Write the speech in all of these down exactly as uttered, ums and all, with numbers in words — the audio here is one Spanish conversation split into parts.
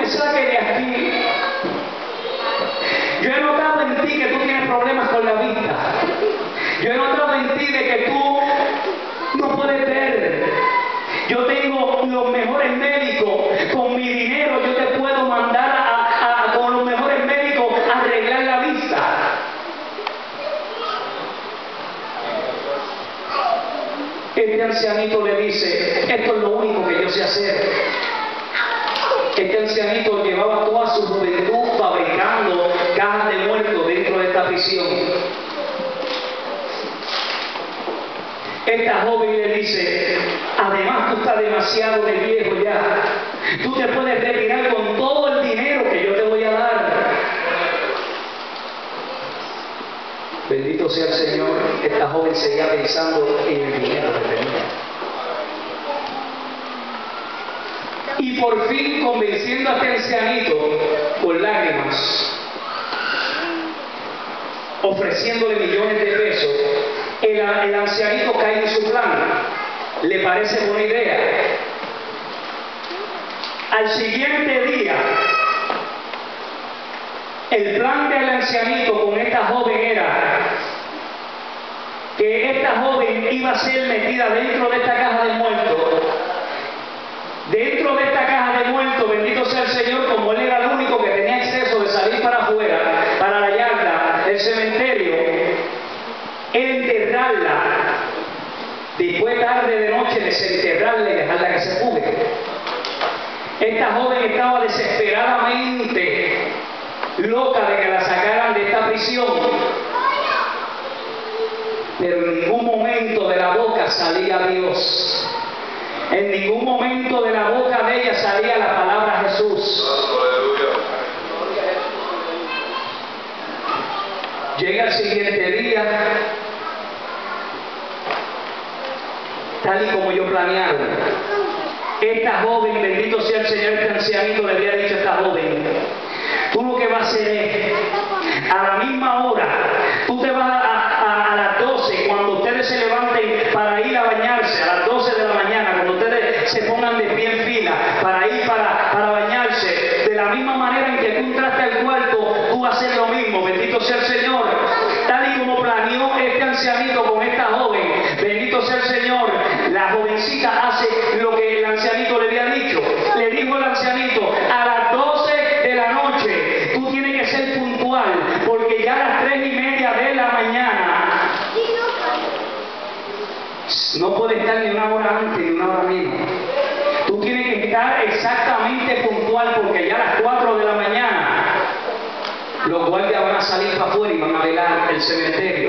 me saque de aquí. Yo he notado en ti que tú tienes problemas con la vista. Yo he notado en ti de que tú no puedes ver. Yo tengo los mejores médicos. Con mi dinero yo te puedo mandar a, a, a con los mejores médicos a arreglar la vista. Este ancianito le dice, esto es lo único que yo sé hacer. Este ancianito llevaba toda su juventud fabricando cajas de muertos dentro de esta prisión. Esta joven le dice, además tú estás demasiado de viejo ya. Tú te puedes retirar con todo el dinero que yo te voy a dar. Bendito sea el Señor. Esta joven seguía pensando en el dinero que tenía. Y por fin, convenciendo a este ancianito con lágrimas, ofreciéndole millones de pesos, el, el ancianito cae en su plan. Le parece buena idea. Al siguiente día, el plan del ancianito con esta joven era que esta joven iba a ser metida dentro de esta caja de muertos. Dentro de esta caja de muertos, bendito sea el Señor, como él era el único que tenía acceso de salir para afuera, para la yarda, el cementerio, enterrarla. Después, tarde de noche, desenterrarla y dejarla que se pudre. Esta joven estaba desesperadamente loca de que la sacaran de esta prisión, pero en ningún momento de la boca salía Dios. En ningún momento de la boca de ella salía la palabra Jesús. Llega el siguiente día, tal y como yo planeaba. Esta joven, bendito sea el Señor, este ancianito le había dicho a esta joven, tú lo que vas a hacer es, a la misma hora, tú te vas a, a, a las doce, cuando ustedes se levanten para ir a bañarse, a las doce de la mañana, cuando ustedes se pongan de pie en fila para ir para, para bañarse, de la misma manera en que tú entraste al cuarto, tú haces lo mismo, bendito sea el Señor. Tal y como planeó este ancianito con esta joven, bendito sea el Señor, la jovencita hace lo que el ancianito le había dicho. Le dijo el ancianito, a las doce de la noche, tú tienes que ser puntual, porque ya a las tres y media de la mañana, no puedes estar ni una hora antes ni una hora menos. Tú tienes que estar exactamente puntual, porque ya a las cuatro de la mañana los guardias van a salir para afuera y van a velar el cementerio.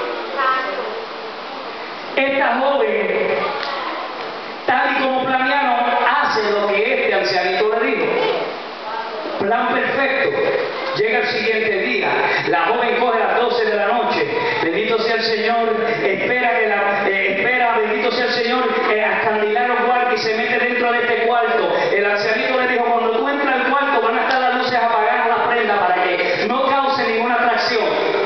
Esta joven, tal y como planearon, hace lo que este ancianito le dijo. Plan perfecto. Llega el siguiente día, la joven coge a las doce de la noche, bendito sea el Señor, espera, que la, eh, espera bendito sea el Señor, eh, a escandilar los guardias y se mete dentro de este cuarto. El ancianito le dijo, cuando tú entras al cuarto van a estar las luces apagadas, las prendas, para que no cause ninguna atracción.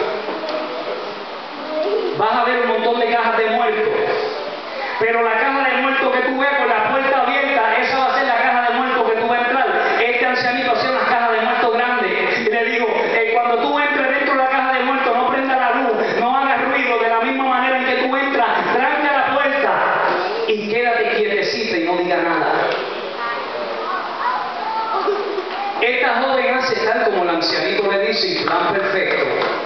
Vas a ver un montón de cajas de muertos, pero la caja de muertos que tú ves con la puerta abierta, esa va a ser la caja de muertos que tú vas a entrar. Este ancianito hacía unas cajas de muertos grandes y le dijo, eh, cuando tú entres dentro de la caja de muertos, no prenda la luz, no hagas ruido, de la misma manera en que tú entras, tranca la puerta y quédate quietecita y no diga nada. Esta joven hace tal como el ancianito le dice, y plan perfecto.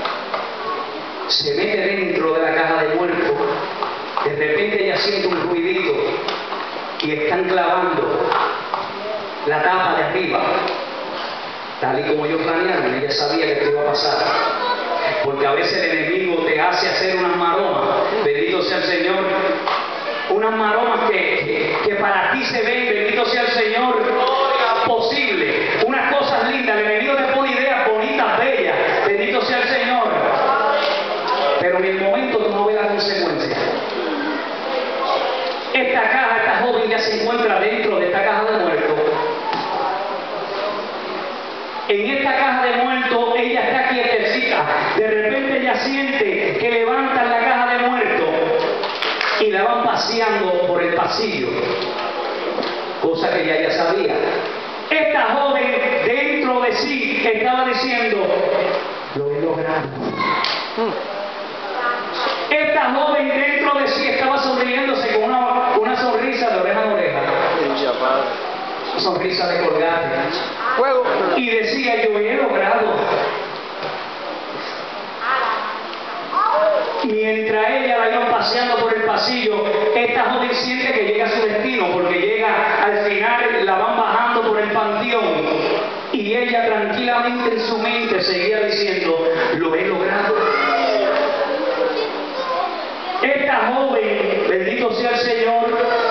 Se mete dentro de la caja de muertos. De repente ella siente un ruidito y están clavando la tapa de arriba. Tal y como yo planeaba, ella sabía que esto iba a pasar. Porque a veces el enemigo te hace hacer unas maromas. Bendito sea el Señor. Unas maromas que, que, que para ti se ven, bendito sea el Señor, posible. Unas cosas lindas. El enemigo te pone ideas bonitas, bellas. Bendito sea el Señor. Pero en el momento tú no ves la consecuencia. Esta caja, esta joven ya se encuentra dentro de esta caja de muertos. En esta caja de muertos ella está quietecita. De repente ella siente que levantan la caja de muertos y la van paseando por el pasillo, cosa que ella ya sabía. Esta joven estaba diciendo, lo he logrado. Esta joven dentro de sí estaba sonriéndose con una, una sonrisa de oreja a oreja. Una sonrisa de colgate. Y decía, yo he logrado. Mientras ella la iban paseando por el pasillo, esta joven siente que llega a su destino, porque llega al final, la van bajando por el panteón, y ella tranquilamente en su mente seguía diciendo, lo he logrado. Esta joven, bendito sea el Señor,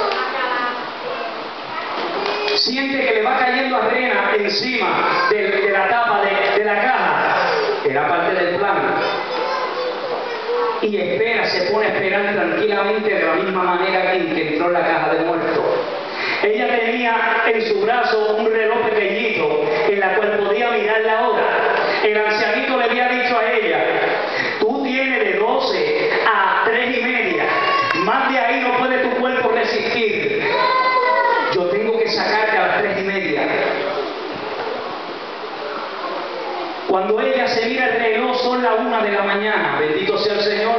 siente que le va cayendo arena encima de, de la tapa de, de la caja. Era parte del plan. Y espera, se pone a esperar tranquilamente de la misma manera en que entró en la caja de muertos. Ella tenía en su brazo un reloj pequeñito en la cual podía mirar la hora. El ancianito le había dicho a ella, tú tienes de doce a tres y media, más de ahí no puede tu cuerpo resistir. Yo tengo que sacarte a las tres y media. Cuando ella se mira el reloj, son las una de la mañana, bendito sea el Señor.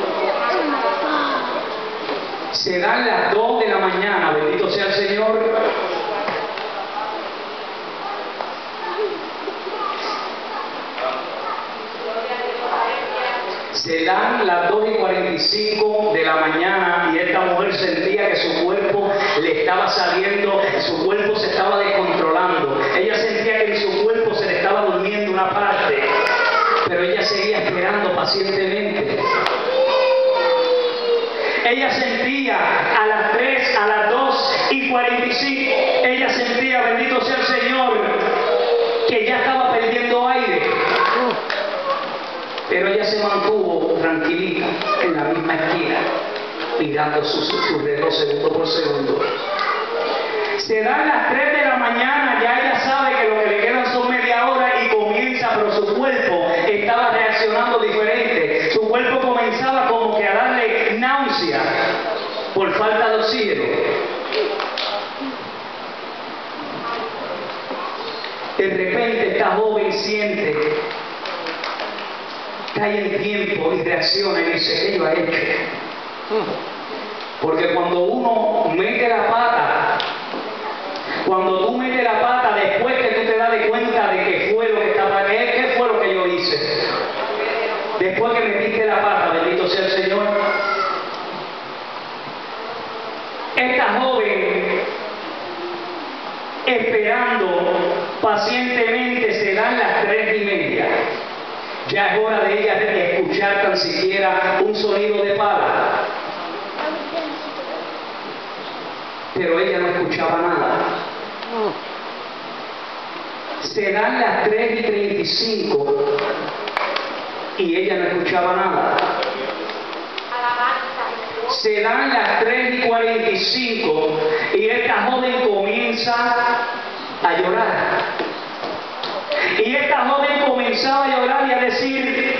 Se dan las dos de la mañana, bendito sea el Señor. Se dan las dos y cuarenta y cinco de la mañana y esta mujer sentía que su cuerpo le estaba saliendo, su cuerpo se estaba descontrolando. Ella sentía que en su cuerpo se le estaba durmiendo una parte, pero ella seguía esperando pacientemente. Ella sentía a las tres, a las dos y cuarenta y cinco, ella sentía, bendito sea el Señor, que ya estaba perdiendo aire. Pero ella se mantuvo tranquilita en la misma esquina, mirando su, su, su reloj segundo por segundo. Se dan las tres de la mañana, ya ella sabe que lo que le quedan son media hora y comienza, pero su cuerpo estaba reaccionando diferente. Su cuerpo comenzaba como que a darle náusea por falta de oxígeno. De repente esta joven siente, cae en tiempo y reacciona y dice, ¿qué yo he hecho? Porque cuando uno mete la pata, cuando tú metes la pata, después que tú te das de cuenta de qué fue lo que estaba, qué, qué fue lo que yo hice, después que metiste la pata, bendito sea el Señor. Esta joven, esperando pacientemente, se dan las tres y media. Ya es hora de ella de escuchar tan siquiera un sonido de pala. Pero ella no escuchaba nada. Se dan las tres y treinta y cinco y ella no escuchaba nada. Se dan las tres y cuarenta y cinco y esta joven comienza a llorar. Y esta joven comenzaba a llorar y a decir,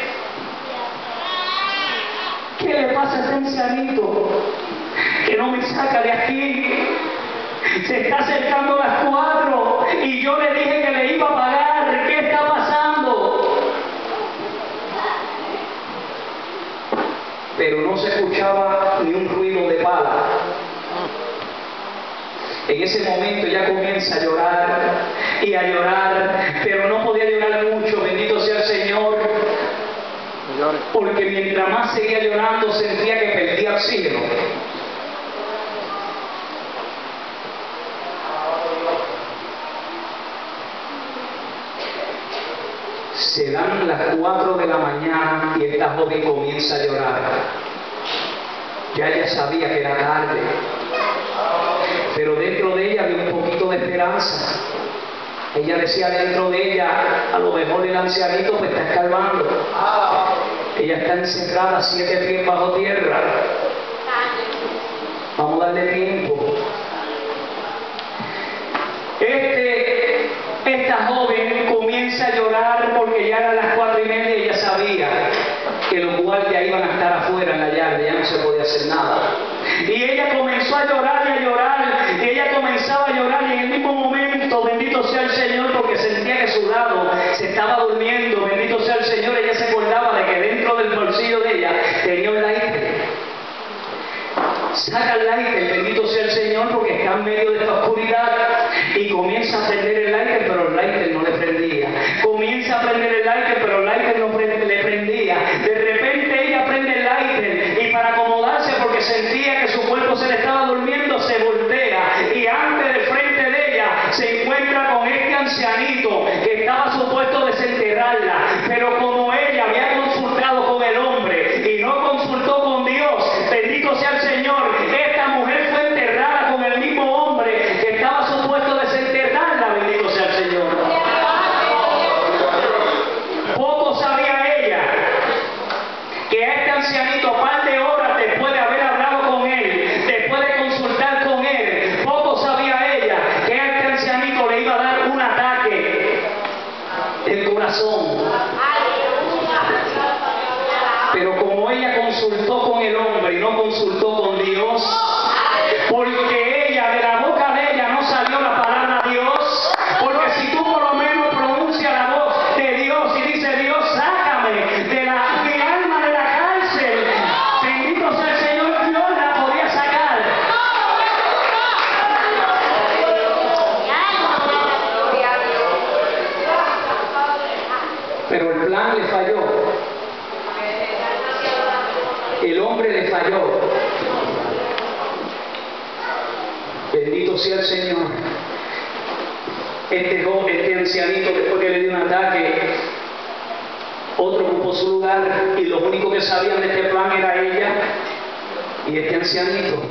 ¿qué le pasa a este ancianito que no me saca de aquí? Se está acercando las cuatro y yo le dije que le iba a pagar. ¿Qué está pasando? Pero no se escuchaba ni un ruido de pala. En ese momento ella comienza a llorar y a llorar, pero no podía llorar mucho, bendito sea el Señor, porque mientras más seguía llorando sentía que perdía oxígeno. Se dan las cuatro de la mañana y esta joven comienza a llorar. Ya ella sabía que era tarde, pero dentro de ella había un poquito de esperanza. Ella decía dentro de ella, a lo mejor el ancianito pues está escarbando. Ella está encerrada siete pies bajo tierra. Vamos a darle tiempo. Este, esta joven comienza a llorar porque ya eran las cuatro y media y ella sabía que los guardias iban a estar afuera en la yarda, ya no se podía hacer nada. Y ella comenzó a llorar y a llorar, y ella comenzaba a llorar y en el mismo momento, bendito sea el Señor, porque sentía que su lado se durmiendo, bendito sea el Señor, ella se acordaba de que dentro del bolsillo de ella tenía un lighter. Saca el lighter, bendito sea el Señor, porque está en medio de esta oscuridad, y comienza a prender el lighter, pero el lighter no le prendía. Comienza a prender el lighter, pero el lighter no le prendía. De repente ella prende el lighter, y para acomodarse, porque sentía que su cuerpo se le estaba durmiendo, se voltea, y antes de frente de ella se encuentra con este ancianito que estaba supuesto desenterrarla, pero como ella había consultado con el hombre y no consultó con Dios, bendito sea el Señor, esta mujer fue enterrada con el mismo hombre que estaba supuesto desenterrarla, bendito sea el Señor. Poco sabía ella que a este ancianito, par de horas después de haber hablado con él, después de consultar con él, poco sabía ella que a este ancianito le iba a dar un ataque del corazón. Pero como ella consultó con el hombre y no consultó con Dios, porque ella, de la boca de ella no salió la palabra Dios, porque si tú por lo menos pronuncias la voz de Dios y dices: Dios, sácame de la, mi alma de la cárcel, bendito sea el Señor, Dios la podía sacar. Pero el plan le falló. El hombre le falló. Bendito sea el Señor. Este joven, este ancianito, después que le dio un ataque, otro ocupó su lugar, y los únicos que sabían de este plan era ella y este ancianito.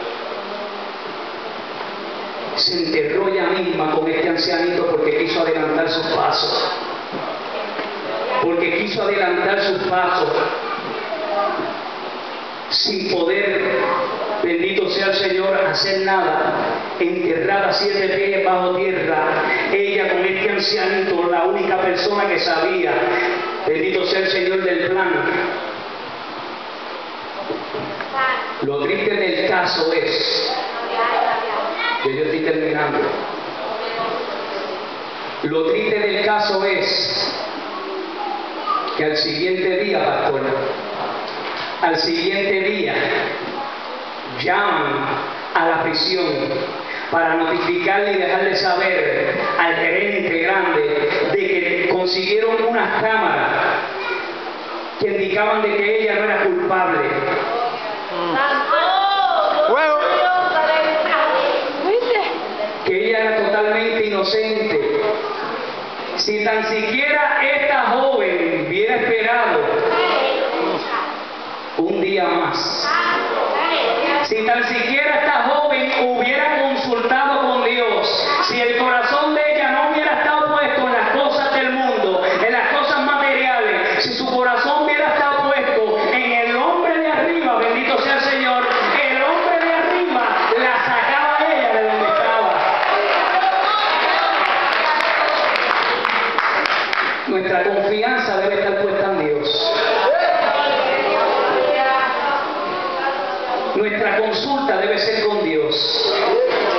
Se enterró ella misma con este ancianito porque quiso adelantar sus pasos. Porque quiso adelantar sus pasos. Sin poder, bendito sea el Señor, hacer nada, enterrada siete pies bajo tierra, ella con este ancianito, la única persona que sabía, bendito sea el Señor, del plan. Lo triste del caso es, que yo estoy terminando, lo triste del caso es que al siguiente día, pastor, al siguiente día llaman a la prisión para notificarle y dejarle saber al gerente grande de que consiguieron unas cámaras que indicaban de que ella no era culpable. Que ella era totalmente inocente. Si tan siquiera esta joven hubiera esperado un día más, si tan siquiera esta joven hubiera consultado con Dios, si el corazón de ella no hubiera estado puesto en las cosas del mundo, en las cosas materiales, si su corazón hubiera estado puesto en el hombre de arriba, bendito sea el Señor, el hombre de arriba la sacaba a ella de donde estaba. Nuestra confianza debe estar puesta en Dios. Nuestra consulta debe ser con Dios.